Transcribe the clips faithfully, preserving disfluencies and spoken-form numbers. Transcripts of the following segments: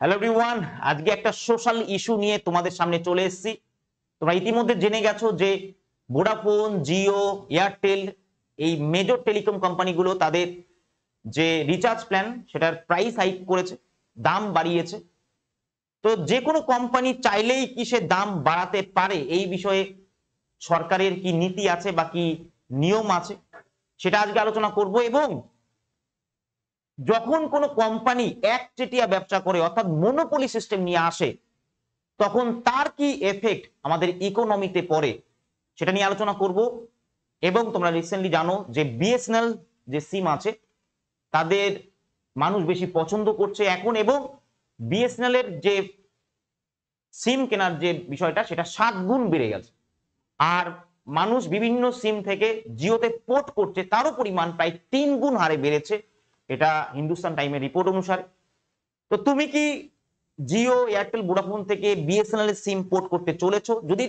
Hello everyone, আজকে একটা social issue নিয়ে তোমাদের সামনে চলে এসেছি। তোমরা ইতিমধ্যে জেনে গেছো যে ভোডাফোন, জিও, এয়ারটেল এই মেজর টেলিকম কোম্পানিগুলো তাদের যে রিচার্জ প্ল্যান সেটার প্রাইস হাইক করেছে, দাম বাড়িয়েছে। তো যে কোনো কোম্পানি চাইলেই কি সে দাম বাড়াতে পারে? এই বিষয়ে সরকারের কি নীতি আছে বা কি নিয়ম আছে সেটা আজকে আলোচনা করব। এবং যখন কোনো কোম্পানি একচেটিয়া ব্যবসা করে অর্থাৎ মনোপলি সিস্টেম নিয়ে আসে তখন তার কি এফেক্ট আমাদের ইকোনমিতে পড়ে সেটা নিয়ে আলোচনা করব। এবং তোমরা রিসেন্টলি জানো যে বিএসএনএল যে সিম আছে তাদের মানুষ বেশি পছন্দ করছে এখন, এবং বিএসএনএল এর যে সিম কেনার যে বিষয়টা সেটা সাত গুণ বেড়ে গেছে। আর মানুষ বিভিন্ন সিম থেকে জিওতে পোর্ট করছে, তারও পরিমাণ প্রায় তিন গুণ হারে বেড়েছে, এটা হিন্দুস্তান টাইমের রিপোর্ট অনুসারে। তো তুমি কি জিও, এয়ারটেল, ভোডাফোন থেকে বিএসএনএল এর সিম পোর্ট করতে চলেছো? যদি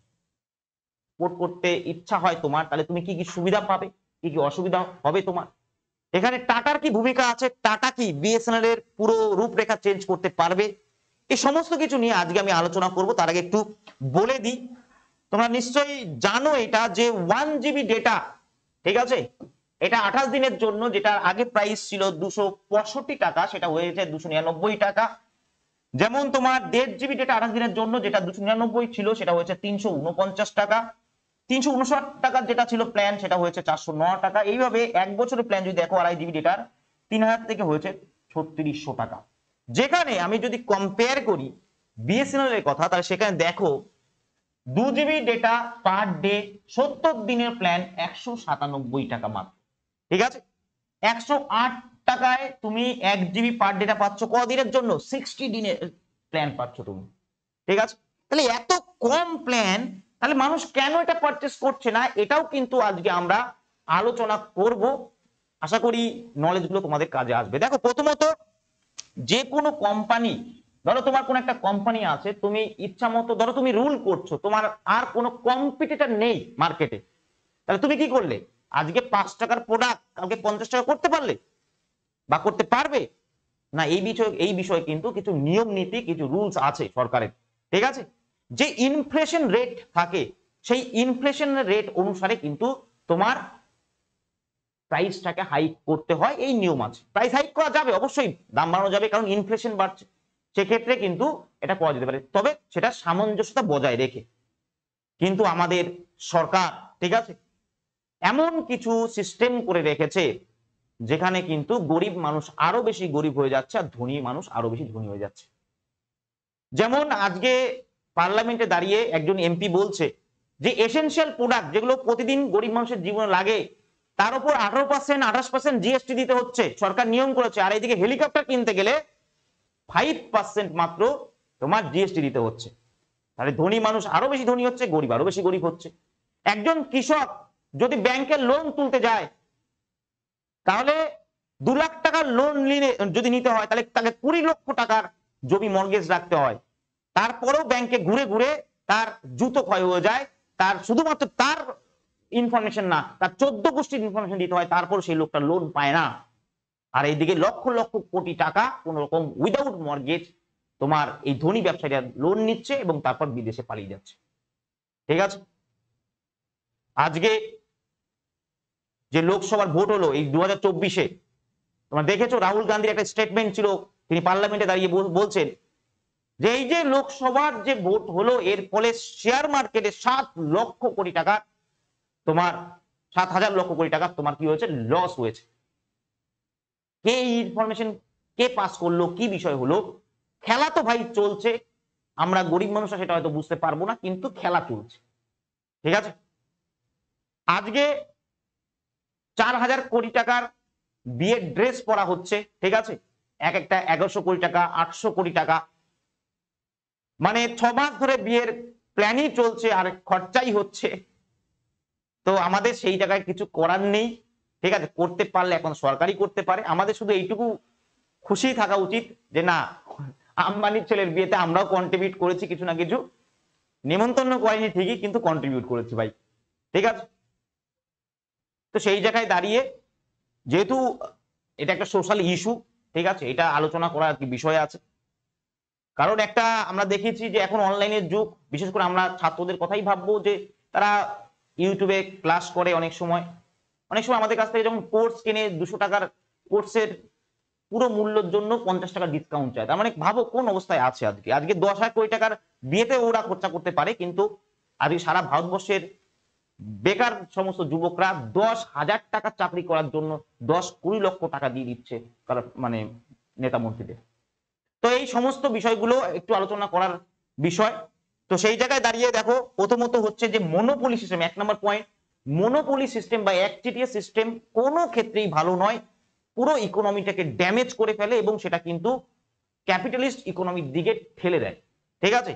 পোর্ট করতে ইচ্ছা হয় তোমার, তাহলে তুমি কি কি সুবিধা পাবে, কি কি অসুবিধা হবে তোমার? এখানে টাটার কি ভূমিকা আছে? টাটা কি বিএসএনএল এর পুরো রূপরেখা চেঞ্জ করতে পারবে? এই সমস্ত কিছু নিয়ে আজকে আমি আলোচনা করব। তার আগে একটু বলে দিই, তোমরা নিশ্চয়ই জানো এটা যে ওয়ান জিবি ডেটা, ঠিক আছে, এটা আঠাশ দিনের জন্য, যেটা আগে প্রাইস ছিল দুশো পঁয়ষট্টি টাকা, সেটা হয়েছে দুশো নিরানব্বই টাকা। যেমন তোমার দেড় জিবি ডেটা আঠাশ দিনের জন্য যেটা দুশো নিরানব্বই ছিল সেটা হয়েছে তিনশো উনপঞ্চাশ টাকা। তিনশো উনষাট টাকার যেটা ছিল প্ল্যান সেটা হয়েছে চারশো নয় টাকা। এইভাবে এক বছরের প্ল্যান যদি দেখো আড়াই জিবি ডেটার তিন হাজার থেকে হয়েছে ছত্রিশশো টাকা। যেখানে আমি যদি কম্পেয়ার করি বিএসএনএল এর কথা, তাহলে সেখানে দেখো দু জিবি ডেটা পার ডে সত্তর দিনের প্ল্যান একশো সাতানব্বই টাকা মাত্র, ঠিক আছে। একশো আট টাকায় তুমি এক জিবি পার ডেটা পাচ্ছ কদিনের জন্য? সিক্সটি দিনের প্ল্যান পাচ্ছ তুমি, ঠিক আছে। তাহলে এত কম প্ল্যান, তাহলে মানুষ কেন এটা পারচেস করছে না, এটাও কিন্তু আজকে আমরা আলোচনা করব। আশা করি নলেজ গুলো তোমাদের কাজে আসবে। দেখো, প্রথমত যে কোনো কোম্পানি, ধরো তোমার কোন একটা কোম্পানি আছে, তুমি ইচ্ছা মতো ধরো তুমি রুল করছো, তোমার আর কোনো কম্পিটিটর নেই মার্কেটে, তাহলে তুমি কি করলে? আজকে পাঁচ টাকার প্রোডাক্ট কালকে পঞ্চাশ টাকা করতে পারলে বা করতে পারবে না? এই বিষয়ে এই বিষয়ে কিন্তু কিছু নিয়ম নীতি, কিছু রুলস আছে সরকারের, ঠিক আছে। যে ইনফ্লেশন রেট থাকে সেই ইনফ্লেশন রেট অনুসারে কিন্তু তোমার প্রাইসটাকে হাইক করতে হয়, এই নিয়ম আছে। প্রাইস হাইক করা যাবে, অবশ্যই দাম বাড়ানো যাবে, কারণ ইনফ্লেশন বাড়ছে, সেক্ষেত্রে কিন্তু এটা করা যেতে পারে, তবে সেটা সামঞ্জস্যতা বজায় রেখে। কিন্তু আমাদের সরকার, ঠিক আছে, এমন কিছু সিস্টেম করে রেখেছে যেখানে কিন্তু গরিব মানুষ আরো বেশি গরিব হয়ে যাচ্ছে আর ধনী মানুষ আরো বেশি ধনী হয়ে যাচ্ছে। যেমন আজকে পার্লামেন্টে দাঁড়িয়ে একজন এমপি বলছে যে এসেনশিয়াল প্রোডাক্ট যেগুলো প্রতিদিন গরিব মানুষের জীবনে লাগে তার উপর আঠারো পার্সেন্ট আঠাশ পার্সেন্ট জিএসটি দিতে হচ্ছে, সরকার নিয়ম করেছে। আর এইদিকে হেলিকপ্টার কিনতে গেলে ফাইভ পার্সেন্ট মাত্র তোমার জিএসটি দিতে হচ্ছে। তাহলে ধনী মানুষ আরো বেশি ধনী হচ্ছে, গরিব আরো বেশি গরিব হচ্ছে। একজন কৃষক যদি ব্যাংকের লোন তুলতে যায়, তাহলে দু লাখ টাকার লোন নিলে যদি নিতে হয়, তাহলে তাকে কুড়ি লক্ষ টাকার জমি মর্গেজ রাখতে হয়। তারপরেও ব্যাংকে ঘুরে ঘুরে তার জুতো ক্ষয় হয়ে যায়, তার শুধুমাত্র তার ইনফরমেশন না, তার চোদ্দ গোষ্ঠীর ইনফরমেশন দিতে হয়, তারপর সেই লোকটা লোন পায় না। আর এইদিকে লক্ষ লক্ষ কোটি টাকা কোন রকম উইদাউট মর্গেজ তোমার এই ধনী ব্যবসায়ীরা লোন নিচ্ছে এবং তারপর বিদেশে পালিয়ে যাচ্ছে, ঠিক আছে। আজকে যে লোকসভার ভোট হলো এই দু হাজার চব্বিশে, তোমরা দেখেছো রাহুল গান্ধীর একটা স্টেটমেন্ট ছিল, তিনি পার্লামেন্টে দাঁড়িয়ে বলছেন যে এই যে লোকসভার যে ভোট হলো এর ফলে শেয়ার মার্কেটে সাত লক্ষ কোটি টাকা তোমার সাত হাজার লক্ষ কোটি টাকা তোমার কি হয়েছে? লস হয়েছে। কে এই ইনফরমেশন কে পাস করলো, কি বিষয় হলো? খেলা তো ভাই চলছে, আমরা গরিব মানুষরা সেটা হয়তো বুঝতে পারবো না, কিন্তু খেলা চলছে, ঠিক আছে। আজকে চার হাজার কোটি টাকার বিয়ের ড্রেস পরা হচ্ছে, ঠিক আছে, এক একটা এগারোশো কোটি টাকা, আটশো কোটি টাকা, মানে ছ মাস ধরে বিয়ের প্ল্যানই চলছে আর খরচাই হচ্ছে। তো আমাদের সেই জায়গায় কিছু করার নেই, ঠিক আছে। করতে পারলে এখন সরকারই করতে পারে, আমাদের শুধু এইটুকু খুশি থাকা উচিত যে না, আম্বানির ছেলের বিয়েতে আমরাও কন্ট্রিবিউট করেছি কিছু না কিছু, নিমন্ত্রণ করেনি ঠিকই, কিন্তু কন্ট্রিবিউট করেছি ভাই, ঠিক আছে। তো সেই জায়গায় দাঁড়িয়ে যেহেতু এটা একটা সোশ্যাল ইস্যু, ঠিক আছে, এটা আলোচনা করার কি বিষয় আছে। কারণ একটা আমরা দেখেছি যে এখন অনলাইনের যুগ, বিশেষ করে আমরা ছাত্রদের কথাই ভাববো যে তারা ইউটিউবে ক্লাস করে, অনেক সময় অনেক সময় আমাদের কাছ থেকে যখন কোর্স কিনে দুশো টাকার কোর্সের পুরো মূল্যের জন্য পঞ্চাশ টাকা ডিসকাউন্ট চায়। তার মানে ভাবো কোন অবস্থায় আছে আজকে। আজকে দশ হাজার কোটি টাকার বিয়েতে ওরা খরচা করতে পারে, কিন্তু আজকে সারা ভারতবর্ষের বেকার সমস্ত যুবকরা দশ হাজার টাকা চাকরি করার জন্য দশ কুড়ি লক্ষ টাকা দিয়ে দিচ্ছে কারণ মানে নেতা মন্ত্রীদের। তো এই সমস্ত বিষয়গুলো একটু আলোচনা করার বিষয়। তো সেই জায়গায় দাঁড়িয়ে দেখো, প্রথমত হচ্ছে যে মনোপলি সিস্টেম, এক নম্বর পয়েন্ট, মনোপলি সিস্টেম বা একচেটিয়া সিস্টেম কোনো ক্ষেত্রেই ভালো নয়, পুরো ইকোনমিটাকে ড্যামেজ করে ফেলে এবং সেটা কিন্তু ক্যাপিটালিস্ট ইকোনমির দিকে ঠেলে দেয়। ঠিক আছে,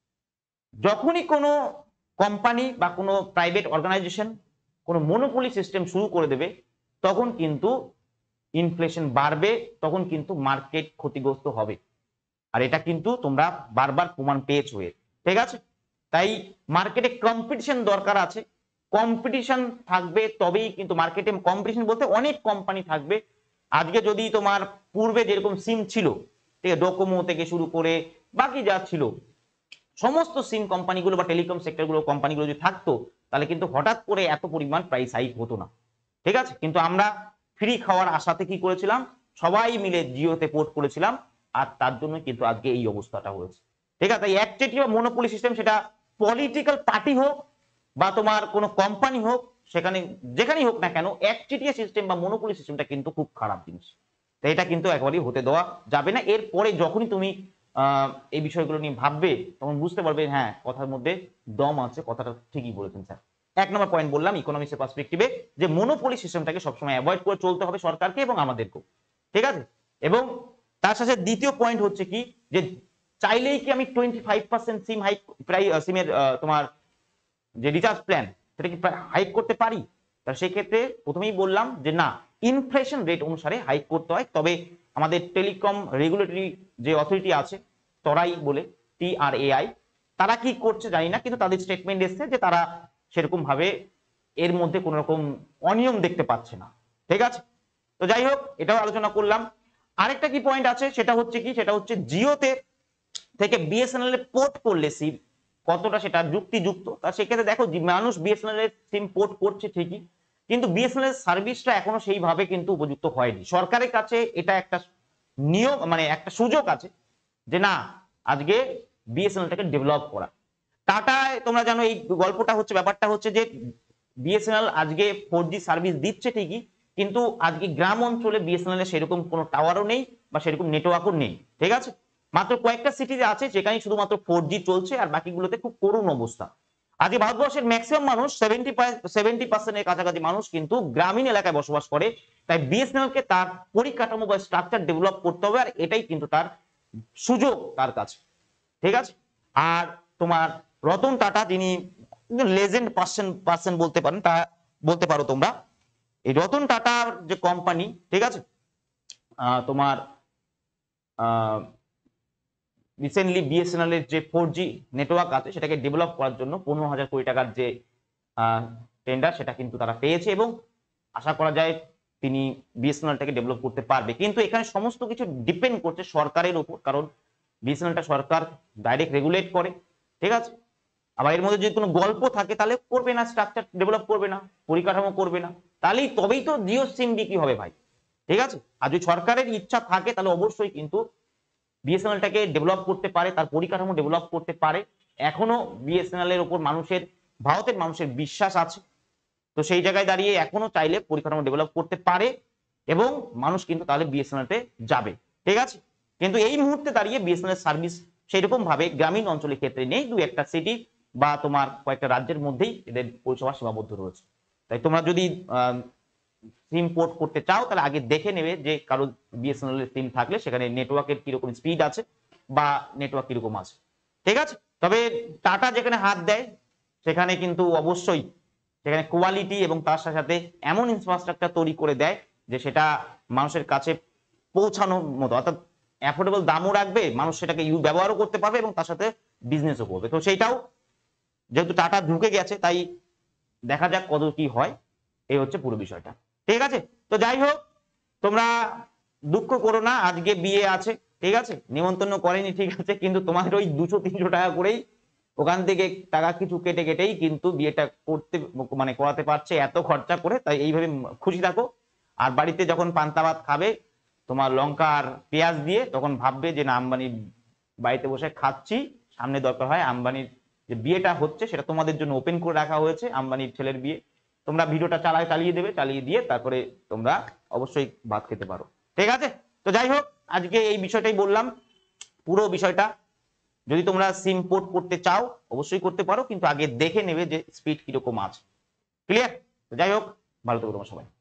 যখনই কোনো কোম্পানি বা কোনো প্রাইভেট অর্গানাইজেশন কোনো মনোপলি সিস্টেম শুরু করে দেবে, তখন কিন্তু ইনফ্লেশন বাড়বে, তখন কিন্তু মার্কেট ক্ষতিগ্রস্ত হবে। আর এটা কিন্তু তোমরা বারবার প্রমাণ পেয়েছো এর। ঠিক আছে, তাই মার্কেটে কম্পিটিশন দরকার আছে, কম্পিটিশন থাকবে তবেই কিন্তু মার্কেটে, কম্পিটিশন বলতে অনেক কোম্পানি থাকবে। আজকে যদি তোমার পূর্বে যেরকম সিম ছিল, ঠিক আছে, ডোকোমো থেকে শুরু করে বাকি যা ছিল সমস্ত সিম কোম্পানিগুলো বা টেলিকম সেক্টরগুলো কোম্পানিগুলো যদি থাকতো, তাহলে কিন্তু হঠাৎ করে এত পরিমাণ প্রাইস হাইক হতো না। ঠিক আছে, কিন্তু আমরা ফ্রি খাওয়ার আশাতে কি করেছিলাম, সবাই মিলে জিওতে পোর্ট করেছিলাম, আর তার জন্য কিন্তু আজকে এই অবস্থাটা হয়েছে। ঠিক আছে, তাই একচেটিয়া মনোপলি সিস্টেম, সেটা পলিটিক্যাল পার্টি হোক বা তোমার কোনো কোম্পানি হোক, সেখানে যেখানেই হোক না কেন, একচেটিয়া সিস্টেম বা মনোপলি সিস্টেমটা কিন্তু খুব খারাপ জিনিস। তো এটা কিন্তু একেবারেই হতে দেওয়া যাবে না। এরপরে যখনই তুমি আহ এই বিষয়গুলো নিয়ে ভাববে, তখন বুঝতে পারবে হ্যাঁ কথার মধ্যে দম আছে, কথাটা ঠিকই বলেছেন স্যার। এক নম্বর পয়েন্ট বললাম ইকোনমিক্সের পার্সপেক্টিভে, যে মনোপলি সিস্টেমটাকে সবসময় অ্যাভয়েড করে চলতে হবে সরকারকে এবং আমাদেরকেও। ঠিক আছে, এবং তার সাথে দ্বিতীয় পয়েন্ট হচ্ছে কি, যে চাইলেই কি আমি twenty five percent SIM hike প্রায় সিমের তোমার যে রিচার্জ প্ল্যান সেটা কি হাইক করতে পারি? তা সেই ক্ষেত্রে প্রথমেই বললাম যে না, ইনফ্লেশন রেট অনুসারে হাইক করতে হয়। তবে আমাদের টেলিকম রেগুলেটরি যে অথরিটি আছে, তরাই বলে, টি আর এ আই, তারা কি করছে জানি না, কিন্তু তাদের স্টেটমেন্ট এসছে যে তারা সেরকম ভাবে এর মধ্যে কোন রকম অনিয়ম দেখতে পাচ্ছে না। ঠিক আছে, তো যাই হোক, এটাও আলোচনা করলাম। আরেকটা কি পয়েন্ট আছে, সেটা হচ্ছে কি, সেটা হচ্ছে জিওতে থেকে বিএসএনএল এ পোর্ট করলে সিম কতটা সেটা যুক্তিযুক্ত। তা সেক্ষেত্রে দেখো, মানুষ বিএসএনএল এর সিম পোর্ট করছে ঠিকই, কিন্তু বিএসএনএল এর সার্ভিসটা এখনো সেইভাবে কিন্তু উপযুক্ত হয়নি। সরকারের কাছে এটা একটা নিয়ম, মানে একটা সুযোগ আছে যে না, আজকে বিএসএনএলটাকে ডেভেলপ করা। টাটায় তোমরা জানো এই গল্পটা হচ্ছে, ব্যাপারটা হচ্ছে যে বিএসএনএল আজকে ফোর জি সার্ভিস দিচ্ছে ঠিকই, কিন্তু আজকে গ্রাম অঞ্চলে বিএসএনএল এর সেরকম কোনো টাওয়ারও নেই বা সেরকম নেটওয়ার্কও নেই। ঠিক আছে, মাত্র কয়েকটা সিটিতে আছে যেখানে শুধুমাত্র ফোর জি চলছে, আর বাকিগুলোতে খুব করুণ অবস্থা। আজকে ভারতবর্ষের ম্যাক্সিমাম মানুষ, সেভেন্টি সেভেন্টি পার্সেন্টের কাছাকাছি মানুষ কিন্তু গ্রামীণ এলাকায় বসবাস করে। তাই বিএসএনএল কে তার পরিকাঠামো বা স্ট্রাকচার ডেভেলপ করতে হবে, আর এটাই কিন্তু তার সুযোগ তার কাছে। ঠিক আছে, আর তোমার রতন টাটা, যিনি লেজেন্ড পার্সন পার্সন বলতে পারেন, তা বলতে পারো তোমরা। এই রতন টাটার যে কোম্পানি, ঠিক আছে, তোমার রিসেন্টলি বিএসএনএল এর যে ফোর জি নেটওয়ার্ক আছে সেটাকে ডেভেলপ করার জন্য পনেরো হাজার কোটি টাকার যে টেন্ডার, সেটা কিন্তু তারা পেয়েছে এবং আশা করা যায় তিনি বিএসএনএলটাকে ডেভেলপ করতে পারবে। কিন্তু এখানে সমস্ত কিছু ডিপেন্ড করছে সরকারের উপর, কারণ বিএসএনএলটা সরকার ডাইরেক্ট রেগুলেট করে। ঠিক আছে, আবার এর মধ্যে যদি কোনো গল্প থাকে তাহলে করবে না, স্ট্রাকচার ডেভেলপ করবে না, পরিকাঠামো করবে না, তাহলেই তবেই তো জিও সিম বিক্রি হবে ভাই। ঠিক আছে, আর যদি সরকারের ইচ্ছা থাকে তাহলে অবশ্যই কিন্তু বিএসএনএলটাকে ডেভেলপ করতে পারে, তার পরিকাঠামো ডেভেলপ করতে পারে। এখনো বিএসএনএল এর উপর মানুষের, ভারতের মানুষের বিশ্বাস আছে। তো সেই জায়গায় দাঁড়িয়ে এখনো চাইলে পরিকাঠামো ডেভেলপ করতে পারে এবং মানুষ কিন্তু তাহলে বিএসএনএলতে যাবে। ঠিক আছে, কিন্তু এই মুহূর্তে দাঁড়িয়ে বিএসএনএল সার্ভিস সেই রকম ভাবে গ্রামীণ অঞ্চলের ক্ষেত্রে নেই, দু একটা সিটি বা তোমার কয়েকটা রাজ্যের মধ্যেই এদের পরিষেবা সীমাবদ্ধ রয়েছে। তাই তোমরা যদি সিম পোর্ট করতে চাও তাহলে আগে দেখে নেবে যে কারো বিএসএনএল এর সিম থাকলে সেখানে নেটওয়ার্কের কিরকম স্পিড আছে বা নেটওয়ার্ক কিরকম আছে। ঠিক আছে, তবে টাটা যেখানে হাত দেয় সেখানে কিন্তু অবশ্যই সেখানে কোয়ালিটি এবং তার সাথে সাথে এমন ইনফ্রাস্ট্রাকচার তৈরি করে দেয় যে সেটা মানুষের কাছে পৌঁছানোর মতো, অর্থাৎ অ্যাফোর্ডেবল দামও রাখবে, মানুষ সেটাকে ইউ ব্যবহারও করতে পারবে এবং তার সাথে বিজনেসও করবে। তো সেইটাও যেহেতু টাটা ঢুকে গেছে, তাই দেখা যাক কত কি হয়, এই হচ্ছে পুরো বিষয়টা। ঠিক আছে, তো যাই হোক, তোমরা দুঃখ করো না, আজকে বিয়ে আছে, ঠিক আছে, নিমন্ত্রণ করেনি ঠিক আছে, কিন্তু তোমাদের ওই দুশো তিনশো টাকা করেই ওখান থেকে টাকা কিছু কেটে কেটেই কিন্তু বিয়েটা করতে মানে করাতে পারছে এত খরচা করে। তাই এইভাবে খুশি থাকো। আর বাড়িতে যখন পান্তা ভাত খাবে তোমার লঙ্কা আর পেঁয়াজ দিয়ে, তখন ভাববে যে না আম্বানির বাড়িতে বসে খাচ্ছি, সামনে দরকার হয় আম্বানির যে বিয়েটা হচ্ছে সেটা তোমাদের জন্য ওপেন করে রাখা হয়েছে, আম্বানির ছেলের বিয়ে। তোমরা ভিডিওটা চালায় চালিয়ে দেবে, চালিয়ে দিয়ে তারপরে তোমরা অবশ্যই ভাত খেতে পারো। ঠিক আছে, তো যাই হোক আজকে এই বিষয়টাই বললাম পুরো বিষয়টা। যদি তোমরা সিম পোর্ট করতে চাও অবশ্যই করতে পারো, কিন্তু আগে দেখে নেবে যে স্পিড কিরকম আছে। ক্লিয়ার? যাই হোক, ভালো থেকো তোমরা সবাই।